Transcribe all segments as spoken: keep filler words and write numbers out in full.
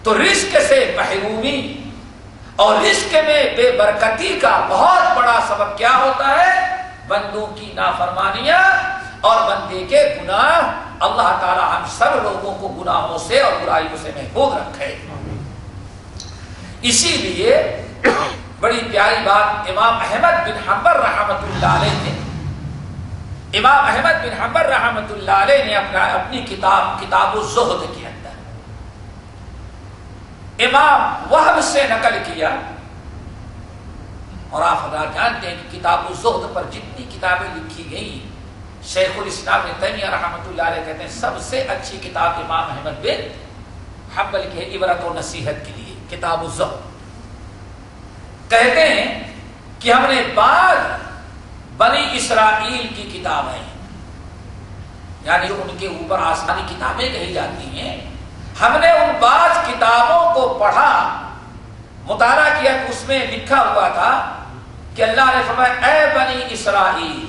تو رزق سے محرومی اور رزق میں بے برکتی کا بہت بڑا سبب کیا ہوتا ہے؟ بندوں کی نافرمانیاں اور بندے کے گناہ۔ اللہ تعالی ہم سب لوگوں کو گناہوں سے اور برائیوں سے محفوظ رکھے۔ اسی لیے بڑی پیاری بات امام احمد بن حنبل رحمۃ اللہ علیہ نے امام احمد بن حنبل رحمۃ اللہ علیہ نے اپنا اپنی کتاب کتاب الزہد کے اندر امام وہب سے نقل کیا، اور آپ حضرات جانتے ہیں کہ کتاب الزہد پر جتنی کتابیں لکھی گئی، شیخ الاسلام ابن تیمیہ رحمۃ اللہ علیہ کہتے ہیں سب سے اچھی کتاب امام احمد بن حنبل کی ہے، عبرت و نصیحت کے لیے کتاب الزہد۔ کہتے ہیں کہ ہم نے بعض بنی اسرائیل کی کتابیں، یعنی ان کے اوپر آسمانی کتابیں کہی جاتی ہیں، ہم نے ان بعض کتابوں کو پڑھا، مطالعہ کیا کہ اس میں لکھا ہوا تھا کہ اللہ نے فرمایا اے بنی اسرائیل،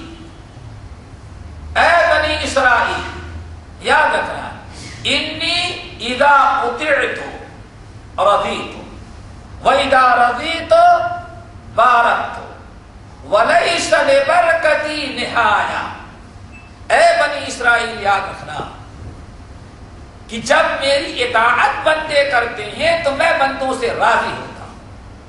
اے بنی اسرائیل، یاد رکھنا، انی اذا اطعت رضیت واذا رضیت بارکت ولیس لبرکتی نہایہ۔ اے بنی اسرائیل، یاد رکھنا کہ جب میری اطاعت بندے کرتے ہیں تو میں بندوں سے راضی ہوتا ہوں۔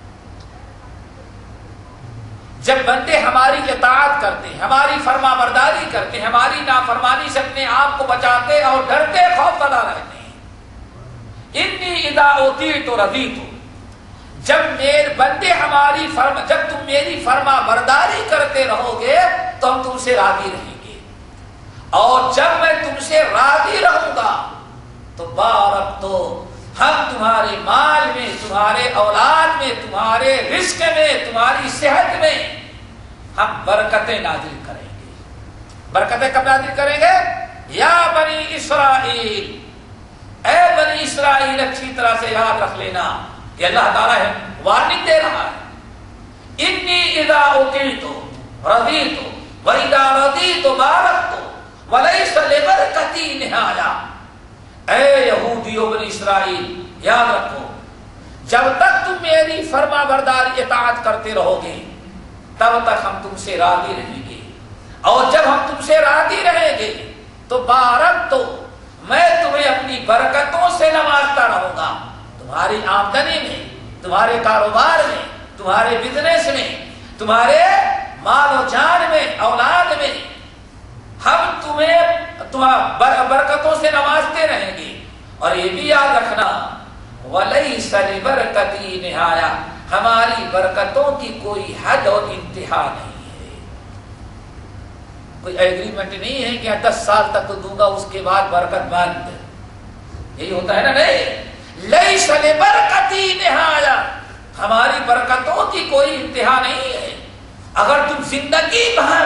جب بندے ہماری اطاعت کرتے ہیں، ہماری فرما برداری کرتے ہیں، ہماری نافرمانی سے اپنے آپ کو بچاتے اور ڈرتے خوف زدہ رہتے ہیں، انی اذا اطعت رضیت، جب میرے بندے ہماری فرما جب تم میری فرما برداری کرتے رہو گے تو ہم تم سے راضی رہیں گے، اور جب میں تم سے راضی رہوں گا تو بارک تو ہم تمہارے مال میں، تمہارے اولاد میں، تمہارے رزق میں، تمہاری صحت میں ہم برکتیں نازل کریں گے۔ برکتیں کب نازل کریں گے؟ یا بنی اسرائیل، اے بنی اسرائیل، اچھی طرح سے یاد رکھ لینا کہ اللہ تعالیٰ ہے وارننگ دے رہا ہے، انی اذا اطعت رضیت واذا رضیت بارکت ولیس لبرکتی نہایہ۔ اے یہودیو بنی اسرائیل، یاد رکھو، جب تک تم میری فرما برداری اطاعت کرتے رہو گے تب تک ہم تم سے راضی رہیں گے، اور جب ہم تم سے راضی رہیں گے تو بارک تو میں تمہیں اپنی برکتوں سے نوازتا رہوں گا، تمہاری آمدنی میں، تمہارے کاروبار میں، تمہارے بزنس میں، تمہارے مال و جان میں، اولاد میں، ہم تمہیں تمہیں برکتوں سے نوازتے رہیں گے۔ اور یہ بھی یاد رکھنا وَلَيْسَ لِبَرْكَتِي نِہَایَہ، ہماری برکتوں کی کوئی حد اور انتہا نہیں ہے، کوئی ایگریمنٹ نہیں ہے کہ دس سال تک تو دوں گا اس کے بعد برکت بند، یہی ہوتا ہے نا؟ نہیں، لَيْسَ لِبَرْكَتِي نِہَایَہ، ہماری برکتوں کی کوئی انتہا نہیں ہے۔ اگر تم زندگی بھر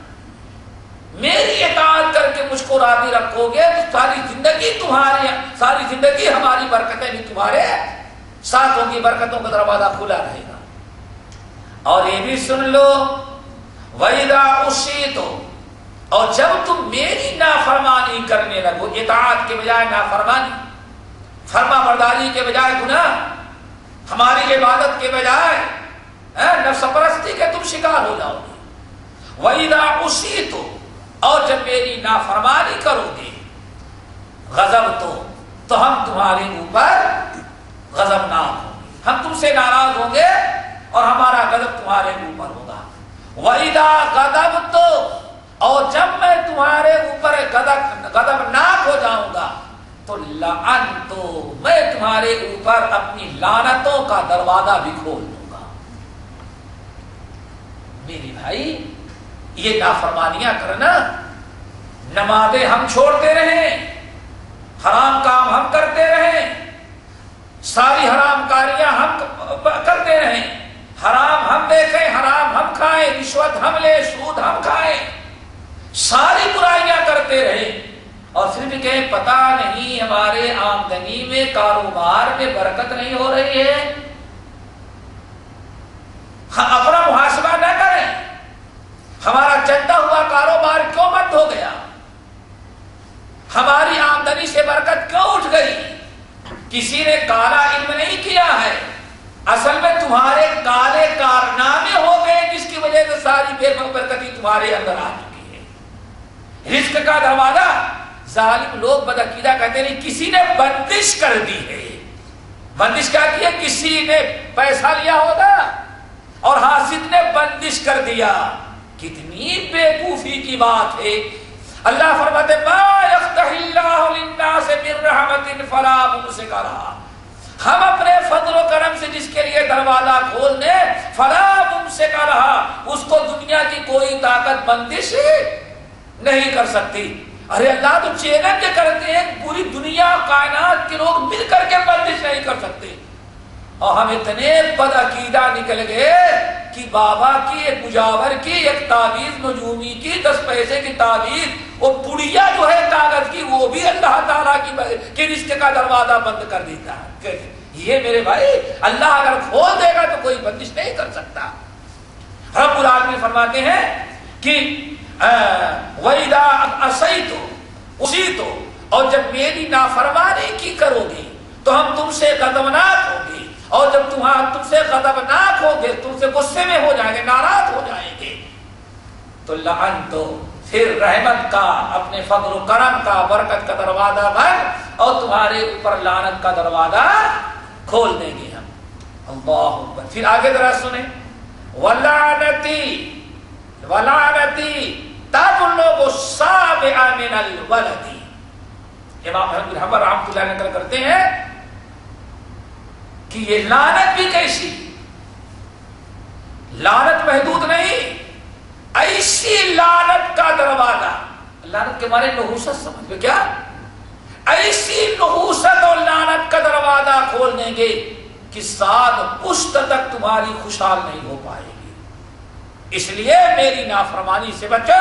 میری اطاعت کر کے مجھ کو راضی رکھو گے تو ساری زندگی تمہاری ساری زندگی ہماری برکتیں بھی تمہارے ساتھ ہوں گی، برکتوں کا دروازہ کھلا رہے گا۔ اور یہ بھی سن لو وَإِذَا عُصِيتُ، اور جب تم میری نافرمانی کرنے لگو، اطاعت کے بجائے نافرمانی، فرما برداری کے بجائے گناہ، ہماری عبادت کے بجائے نفس پرستی کے تم شکار ہو جاؤ گے۔ وَإِذَا عُصِيتُ، اور جب میری نافرمانی کرو گے، غضب تو تو ہم تمہارے اوپر غضبناک ہوں گے، ہم تم سے ناراض ہوں گے اور ہمارا غضب تمہارے اوپر ہوگا۔ وَإِذَا غَضَبْتُ، اور جب میں تمہارے اوپر غضبناک ہو جاؤں گا تو لعنت، میں تمہارے اوپر اپنی لعنتوں کا دروازہ بھی کھول دوں گا۔ میری بھائی، یہ نافرمانیاں کرنا، نمازیں ہم چھوڑتے رہیں، حرام کام ہم کرتے رہیں، ساری حرام کاریاں ہم کرتے رہیں، حرام ہم دیکھیں، حرام ہم کھائیں، رشوت ہم لیں، سود ہم کھائیں، ساری برائیاں کرتے رہیں، اور پھر بھی کہیں پتہ نہیں ہمارے آمدنی میں، کاروبار میں برکت نہیں ہو رہی ہے۔ اپنا محاسبہ نہ کریں، ہمارا چلتا ہوا کاروبار کیوں بند ہو گیا، ہماری آمدنی سے برکت کیوں اٹھ گئی؟ کسی نے کالا علم نہیں کیا ہے، اصل میں تمہارے کالے کارنامے ہو گئے جس کی وجہ سے ساری بے برکتی تمہارے اندر آ چکی ہے۔ رزق کا دروازہ ظالم لوگ بدعقیدہ کہتے ہیں کسی نے بندش کر دی ہے۔ بندش کیا کی ہے؟ کسی نے پیسہ لیا ہوگا اور حاسد نے بندش کر دیا۔ کتنی بیوقوفی کی بات ہے۔ اللہ فرماتے ما یفتح اللہ للناس من رحمت فلا ممسک لہا، ہم اپنے فضل و کرم سے جس کے لیے دروازہ کھول دیں فلا ممسک لہا، اس کو دنیا کی کوئی طاقت بندش نہیں کر سکتی۔ ارے اللہ تو چیلنج کرتے ہیں پوری دنیا کائنات کے لوگ مل کر کے بندش نہیں کر سکتے، اور ہم اتنے بد عقیدہ نکل گئے کہ بابا کی ایک مجاور کی ایک تعویذ نجومی کی دس پیسے کی تعویذ وہ پڑیا جو ہے کاغذ کی وہ بھی اللہ تعالیٰ کی کہ رزق کا دروازہ بند کر دیتا ہے۔ یہ میرے بھائی اللہ اگر کھول دے گا تو کوئی بندش نہیں کر سکتا۔ رب العالمین فرماتے ہیں کہ وَإِذَا أَسَيْتُ اُسِيتُ، اور جب میری نافرمانی کی کرو گے تو ہم تم سے غضبناک ہوں گے، اور جب تم تم سے غضبناک ہو گے تم سے غصے میں ہو جائیں گے، ناراض ہو جائیں گے، تو لعنت، پھر رحمت کا اپنے فضل و کرم کا برکت کا دروازہ بند اور تمہارے اوپر لعنت کا دروازہ کھول دیں گے ہم۔ اللہ اکبر۔ پھر آگے ذرا سنیں، وَلَعْنَتِي وَلَعْنَتِي تَبْلُغُ السَّابِعَ مِنَ الْوَلَدِ۔ امام احمد بن حنبل رحمۃ اللہ نقل کرتے ہیں کہ یہ لعنت بھی کیسی، لعنت محدود نہیں، ایسی لعنت کا دروازہ، لعنت کے معنی نحوست سمجھ میں، کیا ایسی نحوست اور لعنت کا دروازہ کھول دیں گے کہ سات پشت تک تمہاری خوشحال نہیں ہو پائے گی۔ اس لیے میری نافرمانی سے بچو،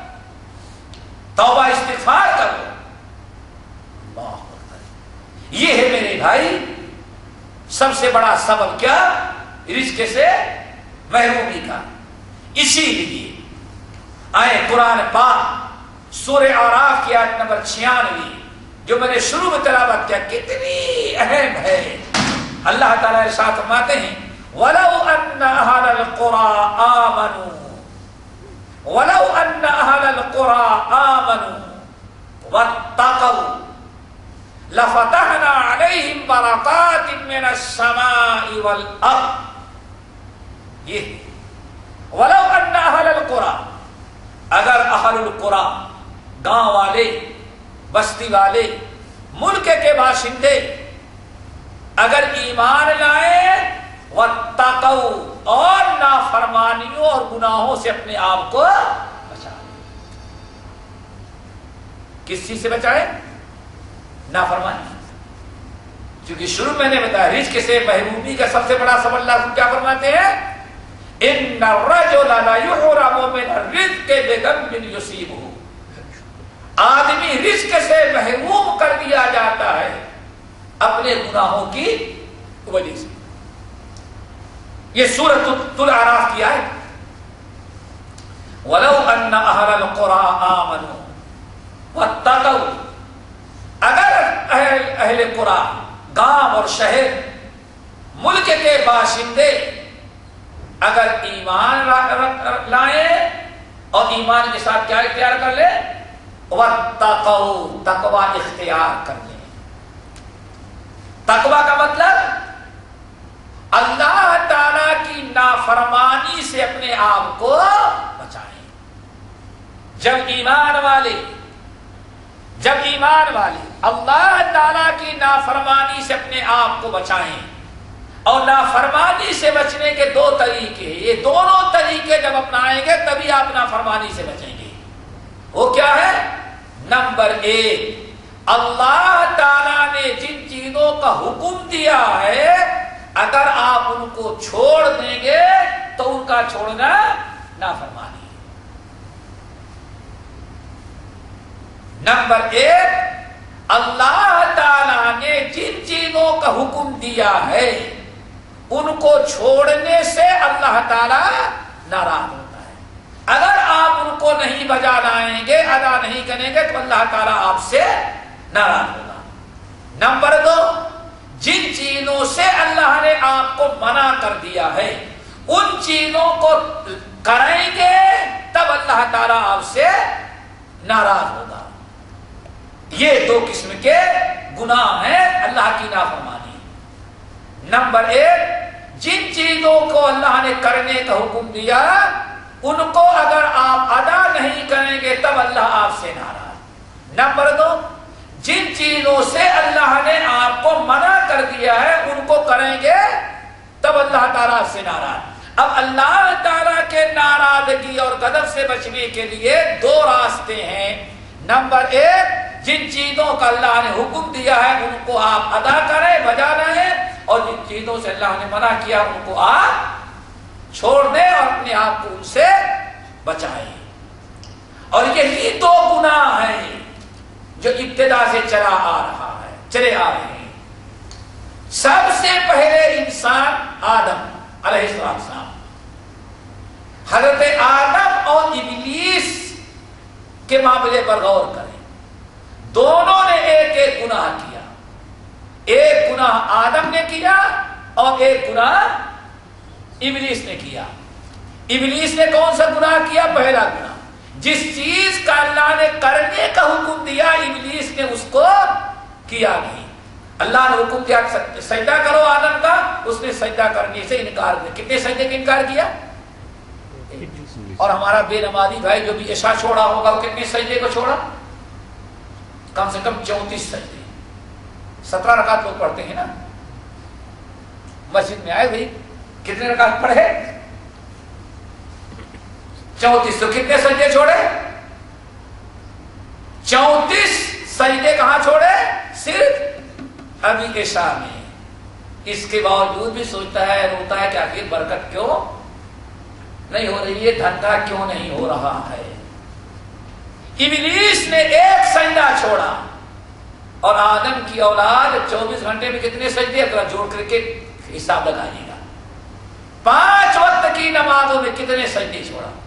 توبہ استغفار کرو۔ اللہ اکبر۔ یہ ہے میرے بھائی سب سے بڑا سبب، کیا؟ رزق سے محرومی کا۔ اسی لیے آئے قرآن پاک سورہ اعراف کی آیت نمبر چھیانوے جو میں نے شروع میں تلاوت کیا، کتنی اہم ہے۔ اللہ تعالیٰ ارشاد فرماتے ہیں وَلَوْ أَنَّ أَهْلَ الْقُرَىٰ آمَنُوا وَلَوْ أَنَّ أَهْلَ الْقُرَىٰ آمَنُوا وَاتَّقَوْا لَفَتَحْنَا عَلَيْهِمْ بَرَكَاتٍ مِّنَ السَّمَاءِ وَالْأَرْضِ۔ یہ وَلَوْ أَنَّ أَهْلَ الْقُرَىٰ، اگر اہل القرى گاؤں والے، بستی والے، ملک کے باشندے اگر ایمان لائے وَاتَّقَوْا، اور نافرمانیوں اور گناہوں سے اپنے آپ کو بچائے۔ کس چیز سے بچائے؟ نافرمانی۔ کیونکہ شروع میں نے بتایا رزق سے محرومی کا سب سے بڑا سبب اللہ کیا فرماتے ہیں؟ ان الرجل لا يحرم من الرزق بذنب يصيبه، آدمی رزق سے محروم کر دیا جاتا ہے اپنے گناہوں کی وجہ سے۔ یہ سورۃ الاعراف کی آیت، وَلَوْ أَنَّ أَهْلَ الْقُرَىٰ آمَنُوا وَاتَّقَوْا، اگر اہل اہل قرآن گاؤں اور شہر ملک کے باشندے اگر ایمان لائیں اور ایمان کے ساتھ کیا اختیار کر لیں؟ وَاتَّقَوْا، تقوی اختیار کر لیں۔ تقوی کا مطلب اللہ تعالی کی نافرمانی سے اپنے آپ کو بچائیں۔ جب ایمان والے جب ایمان والے اللہ تعالی کی نافرمانی سے اپنے آپ کو بچائیں، اور نافرمانی سے بچنے کے دو طریقے، یہ دونوں طریقے جب اپنائیں گے تبھی آپ نافرمانی سے بچیں گے۔ وہ کیا ہے؟ نمبر ایک، اللہ تعالیٰ نے جن چیزوں کا حکم دیا ہے اگر آپ ان کو چھوڑ دیں گے تو ان کا چھوڑنا نافرمانی۔ نمبر ایک، اللہ تعالیٰ نے جن چیزوں کا حکم دیا ہے ان کو چھوڑنے سے اللہ تعالیٰ ناراض ہوتا ہے۔ اگر آپ ان کو نہیں بجا لائیں گے، ادا نہیں کریں گے تو اللہ تعالیٰ آپ سے ناراض ہوگا۔ نمبر دو، چیزوں سے اللہ نے آپ کو منع کر دیا ہے ان چیزوں کو کریں گے تب اللہ تعالیٰ آپ سے ناراض ہوگا. یہ دو قسم کے گناہ ہیں اللہ کی نافرمانی. نمبر ایک، جن چیزوں کو اللہ نے کرنے کا حکم دیا ان کو اگر آپ ادا نہیں کریں گے تب اللہ آپ سے ناراض. نمبر دو، جن چیزوں سے اللہ نے آپ کو منع کر دیا ہے ان کو کریں گے تب اللہ تعالیٰ آپ سے ناراض. اب اللہ تعالیٰ کے ناراضگی اور غضب سے بچنے کے لیے دو راستے ہیں. نمبر ایک، جن چیزوں کا اللہ نے حکم دیا ہے ان کو آپ ادا کریں، بجا رہیں، اور جن چیزوں سے اللہ نے منع کیا ان کو آپ چھوڑ دیں اور اپنے آپ کو ان سے بچائیں. اور یہی دو گناہ ہیں جو ابتدا سے چلا آ رہا ہے چلے آ رہے ہیں. سب سے پہلے انسان آدم علیہ السلام، حضرت آدم اور ابلیس کے معاملے پر غور کریں. دونوں نے ایک ایک گناہ کیا. ایک گناہ آدم نے کیا اور ایک گناہ ابلیس نے کیا. ابلیس نے کون سا گناہ کیا؟ پہلا گناہ. جس چیز کا اللہ نے کرنے کا حکم دیا ابلیس نے اس کو کیا نہیں. اللہ نے حکم دیا سجدہ کرو آدم کا، اس نے سجدہ کرنے سے انکار کیا. کتنے سجدے کا انکار کیا؟ اور ہمارا بے نمازی بھائی جو بھی عشاء چھوڑا ہوگا وہ کتنے سجدے کو چھوڑا؟ کم سے کم چونتیس سجدے. سترہ رکعت لوگ پڑھتے ہیں نا. مسجد میں آئے بھائی کتنے رکعت پڑھے؟ چونتیس. تو کتنے سجدے چھوڑے؟ چونتیس سجدے. کہاں چھوڑے؟ صرف ابھی عشاء میں. اس کے باوجود بھی سوچتا ہے، روتا ہے کہ آخر برکت کیوں نہیں ہو رہی ہے، دھندا کیوں نہیں ہو رہا ہے. ابلیس نے ایک سجدہ چھوڑا اور آدم کی اولاد چوبیس گھنٹے میں کتنے سجدے اگر جوڑ کر کے حساب لگائیے گا. پانچ وقت کی نمازوں میں کتنے سجدے چھوڑا؟